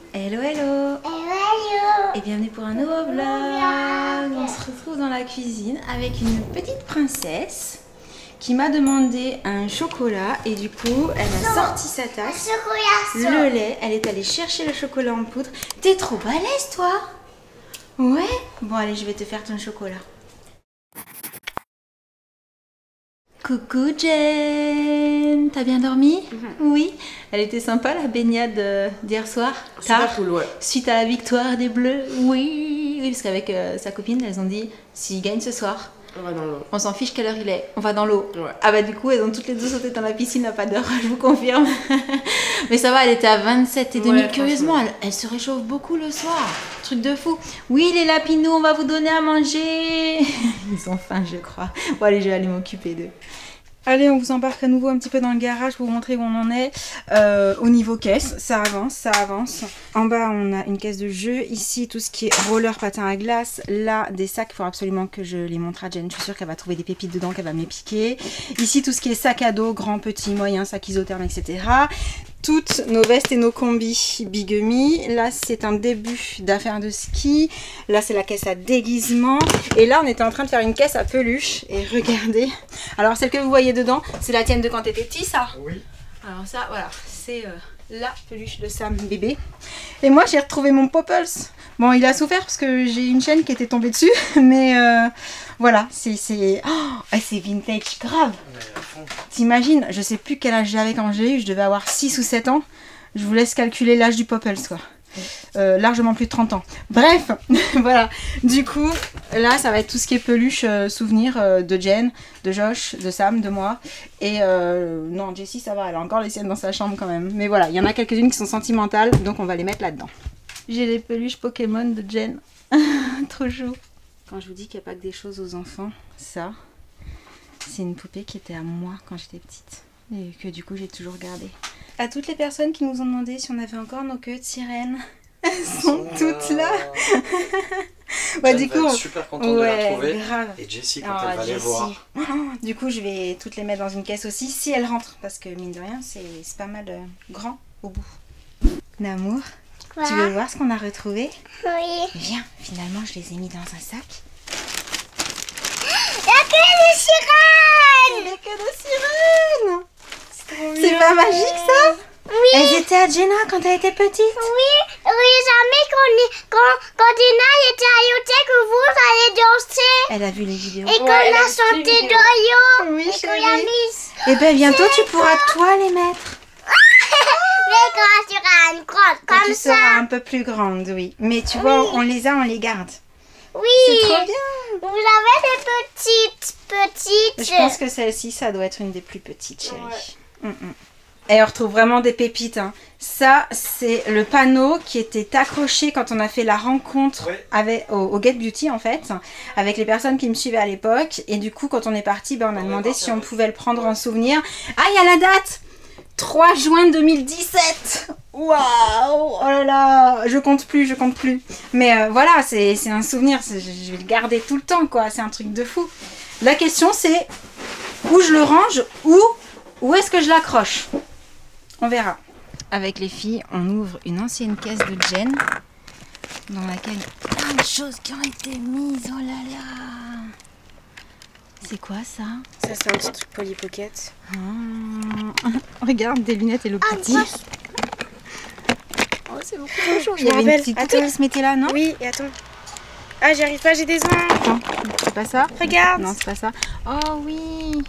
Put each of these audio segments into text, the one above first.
Hello hello. Hello. Et bienvenue pour un nouveau vlog. On se retrouve dans la cuisine avec une petite princesse qui m'a demandé un chocolat et du coup elle a sorti sa tasse, le lait, elle est allée chercher le chocolat en poudre. T'es trop balèze toi. Ouais. Bon allez, je vais te faire ton chocolat. Coucou Jen, t'as bien dormi? Oui. Elle était sympa la baignade d'hier soir. Super cool, ouais. Suite à la victoire des Bleus. Oui, parce qu'avec sa copine, elles ont dit s'ils gagnent ce soir, on va dans l'eau. On s'en fiche quelle heure il est, on va dans l'eau. Ouais. Ah bah du coup, elles ont toutes les deux sauté dans la piscine à pas d'heure, je vous confirme. Mais ça va, elle était à 27,5. Ouais, Curieusement, elle se réchauffe beaucoup le soir. Truc de fou. Oui, les lapinous, on va vous donner à manger. Ils ont faim, je crois. Bon allez, je vais aller m'occuper d'eux. Allez, on vous embarque à nouveau un petit peu dans le garage pour vous montrer où on en est. Au niveau caisse, ça avance, ça avance. En bas, on a une caisse de jeux. Ici, tout ce qui est roller, patin à glace. Là, des sacs, il faut absolument que je les montre à Jen. Je suis sûre qu'elle va trouver des pépites dedans, qu'elle va me les piquer. Ici, tout ce qui est sac à dos, grand, petit, moyen, sac isotherme, etc. Toutes nos vestes et nos combis Bigumi. Là, c'est un début d'affaires de ski. Là, c'est la caisse à déguisement. Et là, on était en train de faire une caisse à peluche. Et regardez. Alors, celle que vous voyez dedans, c'est la tienne de quand t'étais petit, ça? Oui. Alors ça, voilà, c'est la peluche de Sam bébé. Et moi, j'ai retrouvé mon Popples. Bon, il a souffert parce que j'ai une chaîne qui était tombée dessus. Mais voilà, c'est vintage grave. T'imagines, je sais plus quel âge j'avais quand j'ai eu. Je devais avoir 6 ou 7 ans. Je vous laisse calculer l'âge du Popples, quoi. Largement plus de 30 ans. Bref, voilà. Du coup, là, ça va être tout ce qui est peluche, souvenirs de Jen, de Josh, de Sam, de moi. Et non, Jessie, ça va, elle a encore les siennes dans sa chambre quand même. Mais voilà, il y en a quelques-unes qui sont sentimentales, donc on va les mettre là-dedans. J'ai les peluches Pokémon de Jen. Trop chou. Quand je vous dis qu'il n'y a pas que des choses aux enfants, ça, c'est une poupée qui était à moi quand j'étais petite. Et que du coup, j'ai toujours gardée. À toutes les personnes qui nous ont demandé si on avait encore nos queues de sirène. Elles sont toutes là. Ouais, du coup, on... super contente de la trouver. Grave. Et Jessie, quand elle va les voir. Du coup, je vais toutes les mettre dans une caisse aussi si elles rentrent. Parce que mine de rien, c'est pas mal grand au bout. Namour, tu veux voir ce qu'on a retrouvé? Oui. Viens, finalement, je les ai mis dans un sac. La queue de sirène! Les queues de sirène! C'est pas magique ça? Oui. Elles étaient à Jenna quand elle était petite? Oui, jamais quand Dina était à Yoté que vous allez danser. Elle a vu les vidéos. Et qu'on a chanté Doyo. Oui, et qu'on a mis. Et ben bientôt tu pourras toi les mettre. Mais quand tu seras une grande Quand comme tu ça. seras un peu plus grande, oui. Mais tu vois, on les a, on les garde. Oui. C'est trop bien. Vous avez des petites. Je pense que celle-ci, ça doit être une des plus petites, chérie. Ouais. Et on retrouve vraiment des pépites. Hein. Ça, c'est le panneau qui était accroché quand on a fait la rencontre au Get Beauty, en fait, avec les personnes qui me suivaient à l'époque. Et du coup, quand on est parti, ben, on a demandé si on pouvait le prendre en souvenir. Ah, il y a la date! 3 juin 2017. Waouh! Oh là là! Je compte plus. Mais voilà, c'est un souvenir. Je vais le garder tout le temps, quoi. C'est un truc de fou. La question, c'est où je le range ou où est-ce que je l'accroche? On verra. Avec les filles, on ouvre une ancienne caisse de Jen dans laquelle il y a plein de choses qui ont été mises. Oh là là! C'est quoi ça? Ça, c'est un petit truc Polly Pocket. Regarde, des lunettes et le petit. Oh, c'est beaucoup trop chaud. Il y avait une petite poupée qui se mettait là, non? Oui, et attends. Ah, j'y arrive pas, j'ai des ongles. Attends, c'est pas ça? Regarde. Non, c'est pas ça. Oh oui!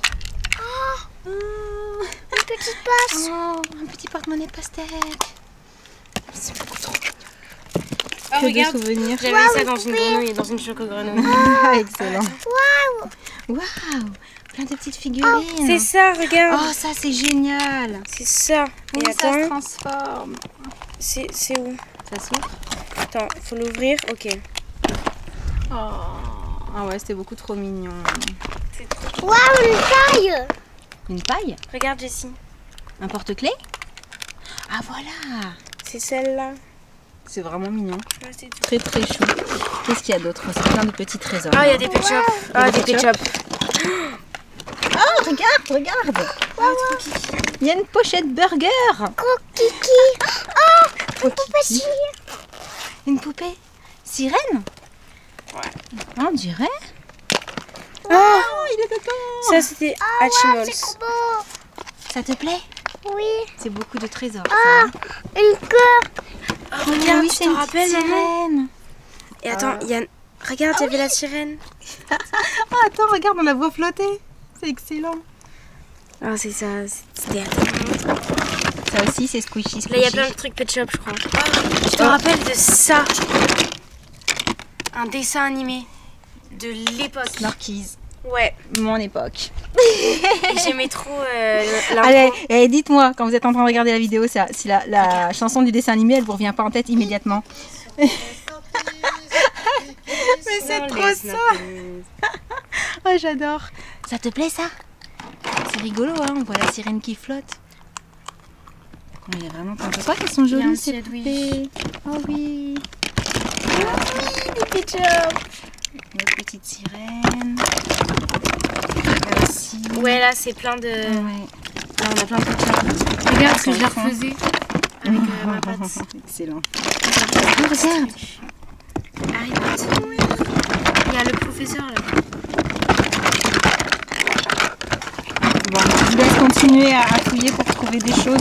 Une petite passe. Oh, un petit porte-monnaie pastèque. C'est beaucoup trop. Ah, regarde, souvenirs. J'avais ça dans une grenouille et dans une choco-grenouille. Ah, excellent. Waouh. Waouh! Plein de petites figurines. C'est ça, regarde. Oh, ça c'est génial. C'est ça. Oui, Et ça se attends, transforme. c'est où? Ça s'ouvre. Attends, faut l'ouvrir. Ok. Oh. Ah ouais, c'était beaucoup trop mignon. Waouh, une taille. Une paille? Regarde, Jessie. Un porte-clés? Ah voilà. C'est celle-là. C'est vraiment mignon. Ouais, c'est tout. Très très chou. Qu'est-ce qu'il y a d'autre? C'est plein de petits trésors. Ah, il y a des pet shops. Ah, des pet shops. Oh, regarde. Ah, trop kiki. Il y a une pochette burger. Kiki. Oh, une poupée. poupée? Sirène? Ouais. On dirait. Oh, il est content. ça c'était Hatchimals. C'est trop beau. Ça te plaît? Oui. C'est beaucoup de trésors. Ah, une queue. Oh, regarde, oui, tu c'est te une rappelles, petite maman? sirène. Et attends, il y a... Regarde, il y avait la sirène. Ah, attends, regarde, on la voit flotter. C'est excellent. Ah, c'est ça, c'était... Ça aussi, c'est squishy. Là, il y a plein de trucs Pet Shop, je crois. Oh, je te rappelle de ça. Un dessin animé de l'époque. Snorkies. Ouais. Mon époque. Et j'aimais trop l'intro. Allez, dites-moi, quand vous êtes en train de regarder la vidéo, si la chanson du dessin animé, elle vous revient pas en tête immédiatement. Mais c'est trop ça. Oh, j'adore. Ça te plaît, ça? C'est rigolo, hein, on voit la sirène qui flotte. Oh, il y a vraiment plein de choses. Je crois qu'elles sont Il y a un jolies, petit ces sandwich. poupées. Oh oui. Oh oui, des Pet Shop. Notre petite sirène. Là aussi. Ouais, là, c'est plein de... Ouais. Là, on a plein de Pet Shop. Regarde ce que je la refaisais avec ma patte. Excellent. Oh, regarde. Harry Potter. Il y a le professeur, là. Bon, je vous laisse continuer à fouiller pour trouver des choses.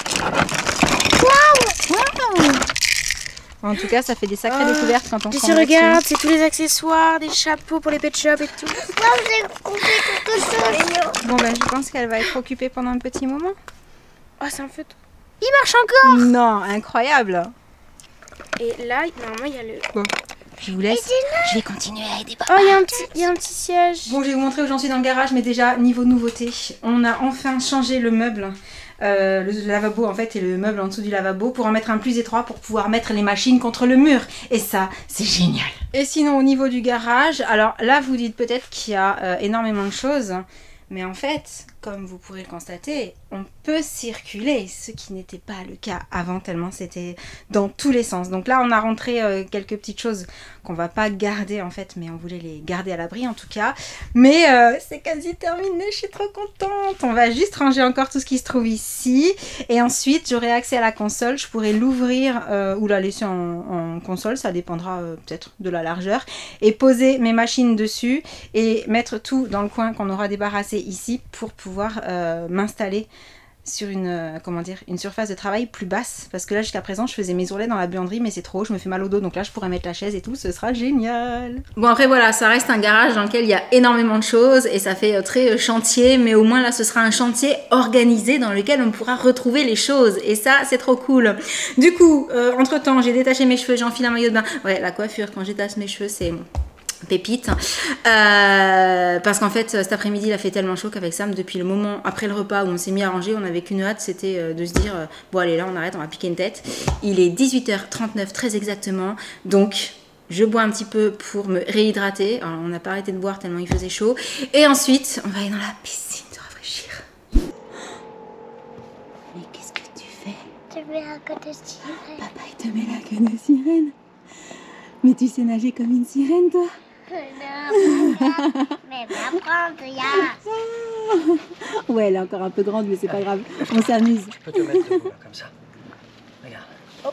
Waouh! En tout cas, ça fait des sacrées découvertes quand on Puis s'en tu va regardes, dessus. c'est tous les accessoires, des chapeaux pour les Pet Shop et tout. Moi, j'ai compris quelque chose. Bon, ben, je pense qu'elle va être occupée pendant un petit moment. Oh, c'est un feutre. Il marche encore. Non, incroyable. Et là, normalement, il y a le... Bon, je vous laisse. Je vais continuer à aider papa. Oh, il y a un petit siège. Bon, je vais vous montrer où j'en suis dans le garage, mais déjà, niveau nouveauté, on a enfin changé le meuble. Le lavabo en fait et le meuble en dessous du lavabo pour en mettre un plus étroit pour pouvoir mettre les machines contre le mur. Et ça, c'est génial. Et sinon, au niveau du garage, alors là, vous dites peut-être qu'il y a énormément de choses. Mais en fait, comme vous pourrez le constater, on peut circuler, ce qui n'était pas le cas avant tellement c'était dans tous les sens. Donc là, on a rentré quelques petites choses qu'on va pas garder en fait, mais on voulait les garder à l'abri en tout cas. Mais c'est quasi terminé, je suis trop contente. On va juste ranger encore tout ce qui se trouve ici. Et ensuite, j'aurai accès à la console. Je pourrai l'ouvrir ou la laisser en console, ça dépendra peut-être de la largeur. Et poser mes machines dessus et mettre tout dans le coin qu'on aura débarrassé ici pour pouvoir m'installer sur une surface de travail plus basse, parce que là jusqu'à présent je faisais mes ourlets dans la buanderie mais c'est trop haut, je me fais mal au dos, donc là je pourrais mettre la chaise et tout, ce sera génial. Bon après voilà, ça reste un garage dans lequel il y a énormément de choses et ça fait très chantier, mais au moins là ce sera un chantier organisé dans lequel on pourra retrouver les choses et ça c'est trop cool. Du coup entre temps j'ai détaché mes cheveux, j'ai enfilé un maillot de bain. Ouais, la coiffure quand je détache mes cheveux c'est pépite, parce qu'en fait cet après-midi il a fait tellement chaud qu'avec Sam depuis le moment après le repas où on s'est mis à ranger, on n'avait qu'une hâte, c'était de se dire bon allez là on arrête, on va piquer une tête. Il est 18h39 très exactement, donc je bois un petit peu pour me réhydrater. Alors, on n'a pas arrêté de boire tellement il faisait chaud et ensuite on va aller dans la piscine se rafraîchir. Mais qu'est-ce que tu fais? Je vais à côté de sirène. Papa il te met la queue de sirène. Mais tu sais nager comme une sirène toi? Mais va prendre, ya. Ouais, elle est encore un peu grande, mais c'est pas grave. On s'amuse. Tu peux te mettre debout là, comme ça. Regarde. Hop.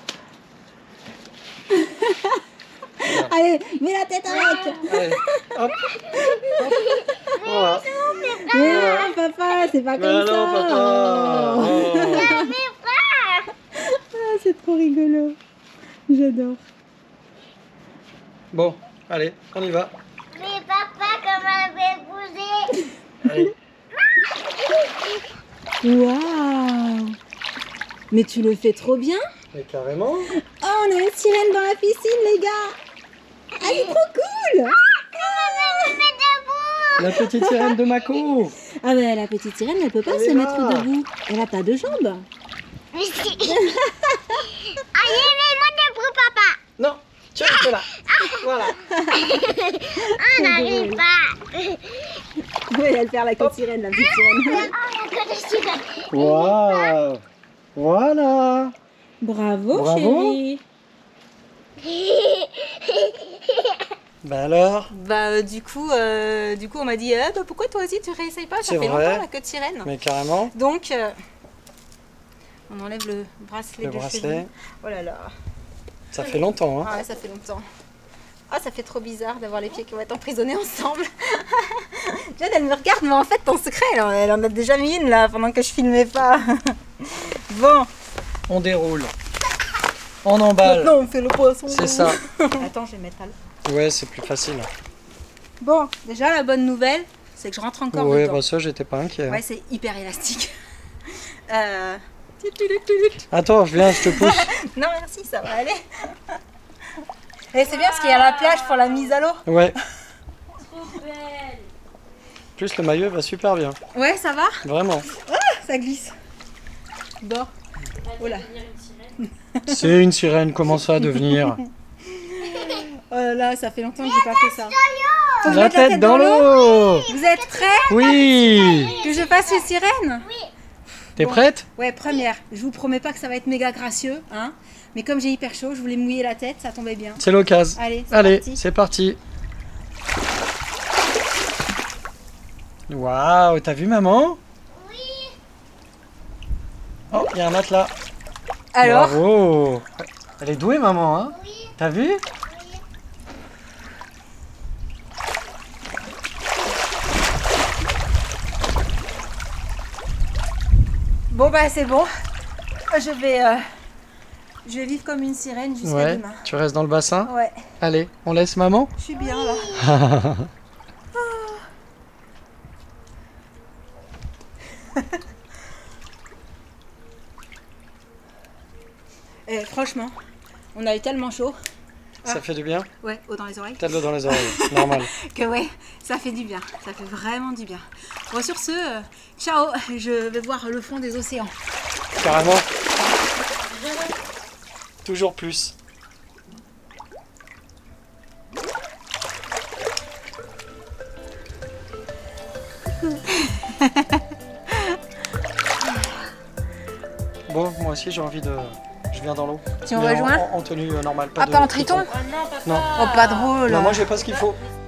Allez, mets la tête avec. Allez, hop. Voilà. Mais non, papa, c'est pas comme ça. Non, papa. Oh. Ah, c'est trop rigolo. J'adore. Bon, allez, on y va. Mais papa, comment elle fait bouger? Allez. Waouh. Mais tu le fais trop bien. Mais carrément. Oh, on a une sirène dans la piscine, les gars. Ah, c'est trop cool. La petite sirène de Mako. Ah, mais la petite sirène, elle peut pas se mettre debout. Elle a pas de jambes. Mais si. Allez, mets-moi debout, papa. Non, tu restes là. Voilà. On n'arrive pas. Oui, elle perd la queue de sirène, la petite sirène. Oh, la côté de sirène. Waouh. Voilà. Bravo, Bravo. chérie. Bah alors? Bah du coup on m'a dit bah, pourquoi toi aussi tu réessayes pas, ça C'est fait vrai. longtemps la queue de sirène. Mais carrément. Donc on enlève le bracelet Le de bracelet. cheville. Oh là là. Ça fait longtemps, hein. Ah ouais, ça fait longtemps. Ah, ça fait trop bizarre d'avoir les pieds qui vont être emprisonnés ensemble. Jade, elle me regarde, mais en fait, en secret, elle en a déjà mis une là, pendant que je filmais pas. Bon. On déroule. On emballe. Maintenant, on fait le poisson. C'est ça. Attends, je vais mettre à l'eau. Ouais, c'est plus facile. Bon, déjà, la bonne nouvelle, c'est que je rentre encore Ouais, dedans. bah ça, j'étais pas inquiet. Ouais, c'est hyper élastique. Attends, je viens, je te pousse. Non, merci, ça va aller. Et c'est bien parce qu'il y a la plage pour la mise à l'eau. Ouais. Trop belle. Plus le maillot va super bien. Ouais, ça va? Vraiment. Ça glisse. Bon. Oh là. C'est une sirène, comment ça à devenir? Oh là là, ça fait longtemps que j'ai pas fait ça. Faut que je La mette tête dans l'eau. Vous êtes prêts? Oui. Que je fasse les sirènes? T'es Bon. prête? Ouais, première. Je vous promets pas que ça va être méga gracieux, hein. Mais comme j'ai hyper chaud, je voulais mouiller la tête, ça tombait bien. C'est l'occasion. Allez, Allez, parti. c'est parti. Waouh, t'as vu maman? Oui. Oh, il y a un matelas. Alors, Bravo. Elle est douée maman, hein? Oui. T'as vu? bon bah c'est bon. Je vais vivre comme une sirène jusqu'à Ouais, demain. tu restes dans le bassin? Ouais, Allez, on laisse maman? je suis bien là. Franchement, on a eu tellement chaud. Ça fait du bien? Ouais, eau dans les oreilles. T'as de l'eau dans les oreilles, normal. Que ouais, ça fait du bien. Ça fait vraiment du bien. Bon, sur ce, ciao. Je vais voir le fond des océans. Carrément. Toujours plus. Bon, moi aussi j'ai envie de... Je viens dans l'eau. Tu me Mais rejoins? en tenue normale. Ah, pas en triton? Oh non, papa. Non. Oh, pas drôle. Non, moi j'ai pas ce qu'il faut.